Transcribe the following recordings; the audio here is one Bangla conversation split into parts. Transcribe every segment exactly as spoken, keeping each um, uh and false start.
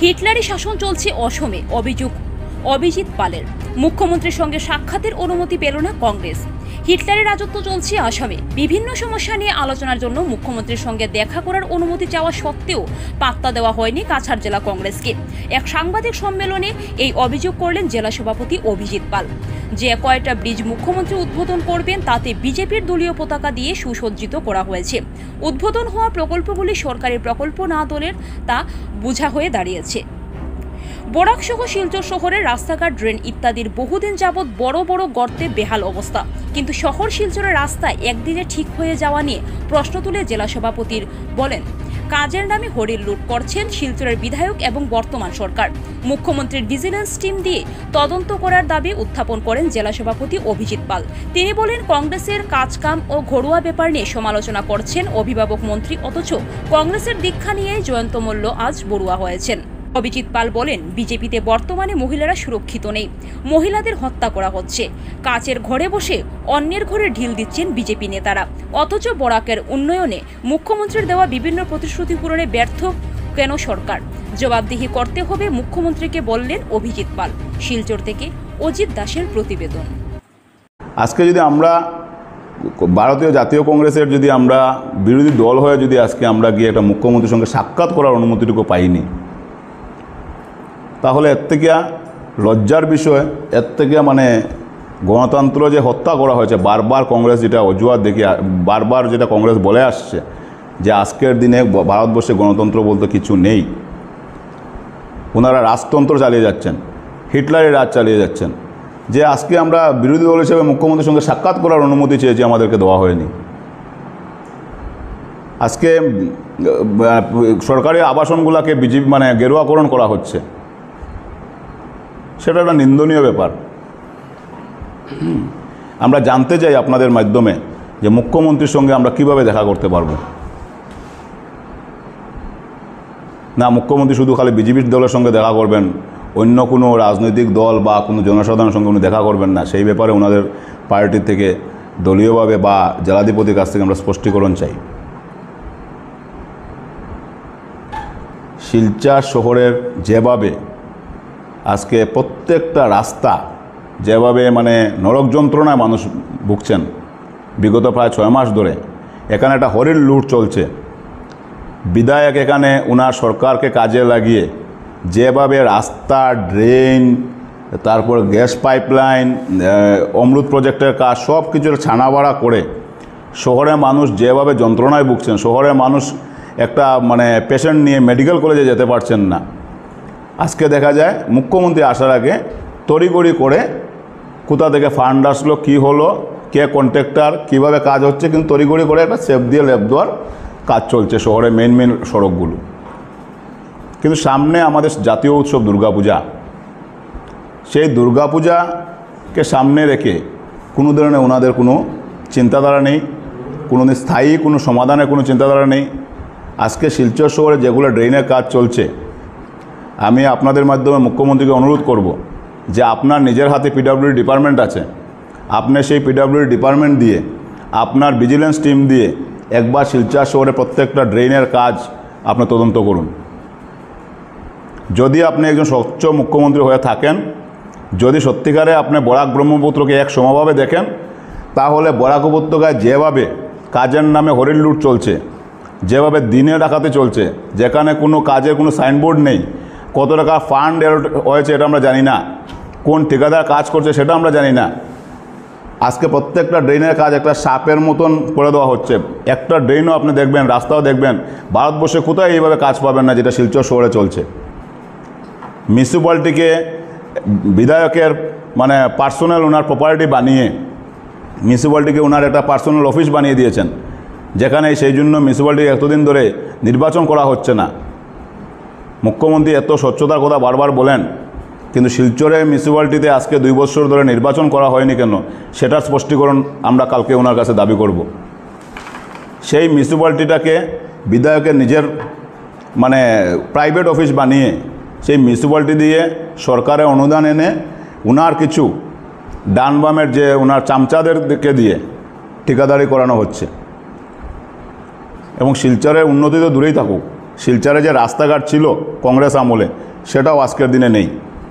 হিটলারি শাসন চলছে অসমে, অভিযোগ অভিজিৎ পালের। মুখ্যমন্ত্রীর সঙ্গে সাক্ষাতের অনুমতি পেল না কংগ্রেস। হিটলারের রাজত্ব চলছে আসামে। বিভিন্ন সমস্যা নিয়ে আলোচনার জন্য মুখ্যমন্ত্রীর সঙ্গে দেখা করার অনুমতি চাওয়া সত্ত্বেও পাত্তা দেওয়া হয়নি কাছাড় জেলা কংগ্রেসকে। এক সাংবাদিক সম্মেলনে এই অভিযোগ করলেন জেলা সভাপতি অভিজিৎ পাল। যে কয়টা ব্রিজ মুখ্যমন্ত্রী উদ্বোধন করবেন তাতে বিজেপির দলীয় পতাকা দিয়ে সুসজ্জিত করা হয়েছে। উদ্বোধন হওয়া প্রকল্পগুলি সরকারি প্রকল্প না দলের তা বোঝা হয়ে দাঁড়িয়েছে। বরাক সহ শিলচর শহরের রাস্তাঘাট, ড্রেন ইত্যাদির বহুদিন যাবৎ বড় বড় গর্তে বেহাল অবস্থা। কিন্তু শহর শিলচরের রাস্তায় একদিনে ঠিক হয়ে যাওয়া নিয়ে প্রশ্ন তুলে জেলা সভাপতির বলেন, কাজের নামে হরির লুট করছেন শিলচরের বিধায়ক এবং বর্তমান সরকার। মুখ্যমন্ত্রীর ভিজিলেন্স টিম দিয়ে তদন্ত করার দাবি উত্থাপন করেন জেলা সভাপতি অভিজিৎ পাল। তিনি বলেন, কংগ্রেসের কাজকাম ও ঘরোয়া ব্যাপার নিয়ে সমালোচনা করছেন অভিভাবক মন্ত্রী, অথচ কংগ্রেসের দীক্ষা নিয়ে জয়ন্ত মল্ল আজ বড়ুয়া হয়েছেন। অভিজিৎ পাল বলেন, বিজেপিতে বর্তমানে মহিলারা সুরক্ষিত নেই, মহিলাদের হত্যা করা হচ্ছে। কাচের ঘরে বসে অন্যের ঘরে ঢিল দিচ্ছেন বিজেপি নেতারা, অথচ বরাকের উন্নয়নে মুখ্যমন্ত্রীর দেওয়া বিভিন্ন প্রতিশ্রুতি পূরণে ব্যর্থ কেন সরকার? জবাবদিহি করতে হবে মুখ্যমন্ত্রীকে, বললেন অভিজিৎ পাল। শিলচর থেকে অজিত দাসের প্রতিবেদন। আজকে যদি আমরা ভারতীয় জাতীয় কংগ্রেসের যদি আমরা বিরোধী দল হয়ে যদি আজকে আমরা গিয়ে একটা মুখ্যমন্ত্রীর সঙ্গে সাক্ষাৎ করার অনুমতিটুকু পাইনি, তাহলে এর থেকে লজ্জার বিষয়, এর থেকে মানে গণতন্ত্র যে হত্যা করা হয়েছে, বারবার কংগ্রেস যেটা অজুহাত দেখে, বারবার যেটা কংগ্রেস বলে আসছে যে আজকের দিনে ভারতবর্ষে গণতন্ত্র বলতে কিছু নেই, ওনারা রাজতন্ত্র চালিয়ে যাচ্ছেন, হিটলারের রাজ চালিয়ে যাচ্ছেন। যে আজকে আমরা বিরোধী দল হিসেবে মুখ্যমন্ত্রীর সঙ্গে সাক্ষাৎ করার অনুমতি চেয়েছি, আমাদেরকে দেওয়া হয়নি। আজকে সরকারি আবাসনগুলোকে বিজেপি মানে গেরুয়াকরণ করা হচ্ছে, সেটা একটা নিন্দনীয় ব্যাপার। আমরা জানতে চাই আপনাদের মাধ্যমে যে মুখ্যমন্ত্রীর সঙ্গে আমরা কিভাবে দেখা করতে পারবো। না, মুখ্যমন্ত্রী শুধু খালি বিজেপির দলের সঙ্গে দেখা করবেন, অন্য কোনো রাজনৈতিক দল বা কোনো জনসাধারণের সঙ্গে উনি দেখা করবেন না, সেই ব্যাপারে ওনাদের পার্টির থেকে দলীয়ভাবে বা জেলাধিপতির কাছ থেকে আমরা স্পষ্টীকরণ চাই। শিলচর শহরের যেভাবে আজকে প্রত্যেকটা রাস্তা যেভাবে মানে নরক যন্ত্রণায় মানুষ ভুগছেন বিগত প্রায় ছয় মাস ধরে, এখানে একটা হরির লুট চলছে। বিধায়ক এখানে ওনার সরকারকে কাজে লাগিয়ে যেভাবে রাস্তা, ড্রেন, তারপর গ্যাস পাইপলাইন, অমৃত প্রজেক্টের কাজ সব কিছুর ছানাবাড়া করে শহরের মানুষ যেভাবে যন্ত্রণায় ভুগছেন, শহরের মানুষ একটা মানে পেশেন্ট নিয়ে মেডিকেল কলেজে যেতে পারছেন না। আজকে দেখা যায় মুখ্যমন্ত্রী আসার আগে তড়িগড়ি করে কোথা থেকে ফান্ড আসলো, কী হলো, কে কন্ট্রাক্টর, কীভাবে কাজ হচ্ছে, কিন্তু তড়িগড়ি করে একটা সেফ দিয়ে লেপ দেওয়ার কাজ চলছে শহরের মেন মেন সড়কগুলো। কিন্তু সামনে আমাদের জাতীয় উৎসব দুর্গাপূজা, সেই দুর্গাপূজাকে সামনে রেখে কোনো ধরনের ওনাদের কোনো চিন্তাধারা নেই, কোনো স্থায়ী কোনো সমাধানের কোনো চিন্তাধারা নেই। আজকে শিলচর শহরে যেগুলো ড্রেনের কাজ চলছে, আমি আপনাদের মাধ্যমে মুখ্যমন্ত্রীকে অনুরোধ করব যে আপনার নিজের হাতে পিডব্লিউডি ডিপার্টমেন্ট আছে, আপনি সেই পিডব্লিউডি ডিপার্টমেন্ট দিয়ে, আপনার ভিজিলেন্স টিম দিয়ে একবার শিলচর শহরে প্রত্যেকটা ড্রেনের কাজ আপনি তদন্ত করুন। যদি আপনি একজন স্বচ্ছ মুখ্যমন্ত্রী হয়ে থাকেন, যদি সত্যিকারে আপনি বরাক ব্রহ্মপুত্রকে এক সমভাবে দেখেন, তাহলে বরাক উপত্যকায় যেভাবে কাজের নামে হরির লুট চলছে, যেভাবে দিনে ডাকাতি চলছে, যেখানে কোনো কাজের কোনো সাইনবোর্ড নেই, কত টাকা ফান্ড হয়েছে এটা আমরা জানি না, কোন ঠিকাদার কাজ করছে সেটা আমরা জানি না। আজকে প্রত্যেকটা ড্রেনের কাজ একটা সাপের মতন করে দেওয়া হচ্ছে। একটা ড্রেনও আপনি দেখবেন, রাস্তাও দেখবেন, ভারতবর্ষে কোথায় এইভাবে কাজ পাবেন না যেটা শিলচর শহরে চলছে। মিউনিসিপ্যালিটিকে বিধায়কের মানে পার্সোনাল ওনার প্রপার্টি বানিয়ে মিউনিসিপ্যালিটিকে ওনার একটা পার্সোনাল অফিস বানিয়ে দিয়েছেন, যেখানে সেই জন্য মিউনিসিপ্যালিটি এতদিন ধরে নির্বাচন করা হচ্ছে না। মুখ্যমন্ত্রী এত স্বচ্ছতার কথা বারবার বলেন, কিন্তু শিলচরে মিউনিসিপ্যালিটিতে আজকে দুই বছর ধরে নির্বাচন করা হয়নি কেন, সেটার স্পষ্টীকরণ আমরা কালকে ওনার কাছে দাবি করব। সেই মিউনিসিপ্যালিটিটাকে বিধায়কের নিজের মানে প্রাইভেট অফিস বানিয়ে সেই মিউনিসিপ্যালিটি দিয়ে সরকারের অনুদান এনে ওনার কিছু ডান বামের যে ওনার চামচাদেরকে দিয়ে ঠিকাদারি করানো হচ্ছে। এবং শিলচরের উন্নতি তো দূরেই থাকুক, শিলচরে যে রাস্তাঘাট ছিল কংগ্রেস আমলে, সেটাও আজকের দিনে নেই।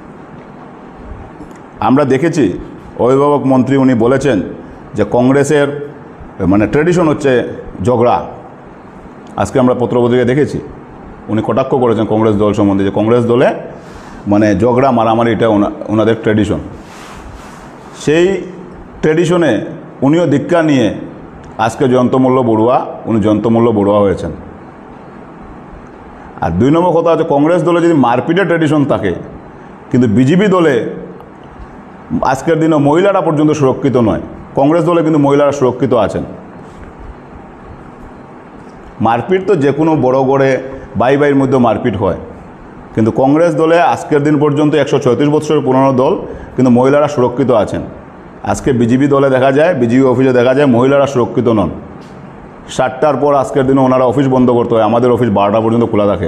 আমরা দেখেছি অভিভাবক মন্ত্রী উনি বলেছেন যে কংগ্রেসের মানে ট্র্যাডিশন হচ্ছে ঝগড়া। আজকে আমরা পত্রপত্রিকায় দেখেছি উনি কটাক্ষ করেছেন কংগ্রেস দল সম্বন্ধে, যে কংগ্রেস দলে মানে ঝগড়া মারামারি এটা ওনাদের ট্র্যাডিশন। সেই ট্র্যাডিশনে উনিও দীক্ষা নিয়ে আজকে জয়ন্তমল্ল বড়ুয়া উনি জয়ন্তমল্ল বড়ুয়া হয়েছেন। আর দুই নম্বর কথা হচ্ছে কংগ্রেস দলে যদি মারপিটের ট্র্যাডিশন থাকে, কিন্তু বিজেপি দলে আজকের দিনে মহিলারা পর্যন্ত সুরক্ষিত নয়, কংগ্রেস দলে কিন্তু মহিলারা সুরক্ষিত আছেন। মারপিট তো যে কোনো বড় গড়ে ভাই ভাইয়ের মধ্যে মারপিট হয়, কিন্তু কংগ্রেস দলে আজকের দিন পর্যন্ত একশো ছয়ত্রিশ বছরের পুরনো দল, কিন্তু মহিলারা সুরক্ষিত আছেন। আজকে বিজেপি দলে দেখা যায়, বিজেপি অফিসে দেখা যায় মহিলারা সুরক্ষিত নন। সাতটার পর আজকের দিনে ওনারা অফিস বন্ধ করতে হয়, আমাদের অফিস বারোটা পর্যন্ত খোলা থাকে।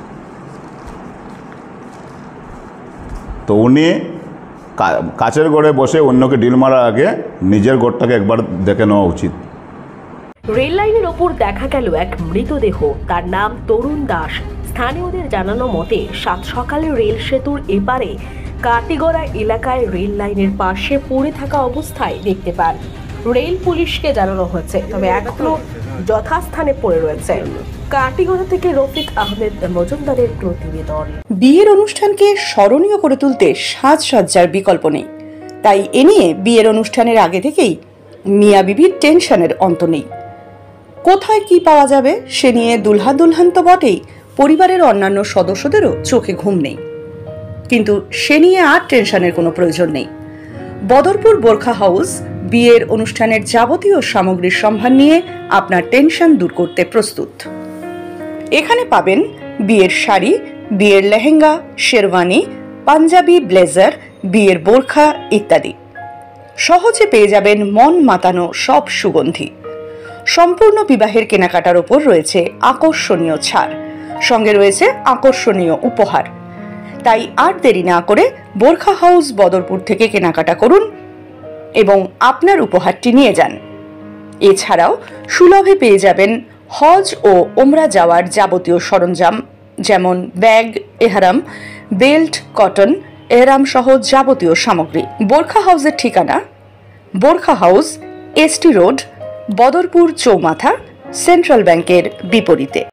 তো উনি কাছের ঘরে বসে অন্যকে ডিল মারার আগে নিজের ঘরটাকে একবার দেখে নেওয়া উচিত। রেল লাইনের ওপর দেখা গেল এক মৃতদেহ, তার নাম তরুণ দাস। স্থানীয়দের জানানো মতে সাত সকালে রেল সেতুর এপারে কাটিগড়া এলাকায় রেল লাইনের পাশে পড়ে থাকা অবস্থায় দেখতে পান। রেল পুলিশকে জানানো হয়েছে, তবে এখনো যথাস্থানে পড়ে রয়েছে। কাটিগড়া থেকে রফিক আহমেদ মজুমদারের প্রতিবেদন। বিয়ের অনুষ্ঠানকে স্মরণীয় করে তুলতে সাজসজ্জার বিকল্প নেই, তাই এ নিয়ে বিয়ের অনুষ্ঠানের আগে থেকেই মিয়া বিবির টেনশনের অন্ত নেই। কোথায় কি পাওয়া যাবে সে নিয়ে দুলহা দুলহান তো বটেই, পরিবারের অন্যান্য সদস্যদেরও চোখে ঘুম নেই। কিন্তু সে নিয়ে আর টেনশনের কোনো প্রয়োজন নেই। বদরপুর বোরখা হাউস বিয়ের অনুষ্ঠানের যাবতীয় সামগ্রীর সম্ভার নিয়ে আপনার টেনশন দূর করতে প্রস্তুত। এখানে পাবেন বিয়ের শাড়ি, বিয়ের লেহেঙ্গা, শেরওয়ানি, পাঞ্জাবি, ব্লেজার, বিয়ের বোরখা ইত্যাদি। সহজে পেয়ে যাবেন মন মাতানো সব সুগন্ধি। সম্পূর্ণ বিবাহের কেনাকাটার ওপর রয়েছে আকর্ষণীয় ছাড়, সঙ্গে রয়েছে আকর্ষণীয় উপহার। তাই আর দেরি না করে বোরখা হাউস বদরপুর থেকে কেনাকাটা করুন এবং আপনার উপহারটি নিয়ে যান। এছাড়াও সুলভে পেয়ে যাবেন হজ ও ওমরা যাওয়ার যাবতীয় সরঞ্জাম, যেমন ব্যাগ, এহরাম, বেল্ট, কটন, এহরাম সহ যাবতীয় সামগ্রী। বোরখা হাউসের ঠিকানা Borkha house, ST road, Badarpur চৌমাথা, সেন্ট্রাল ব্যাংকের বিপরীতে।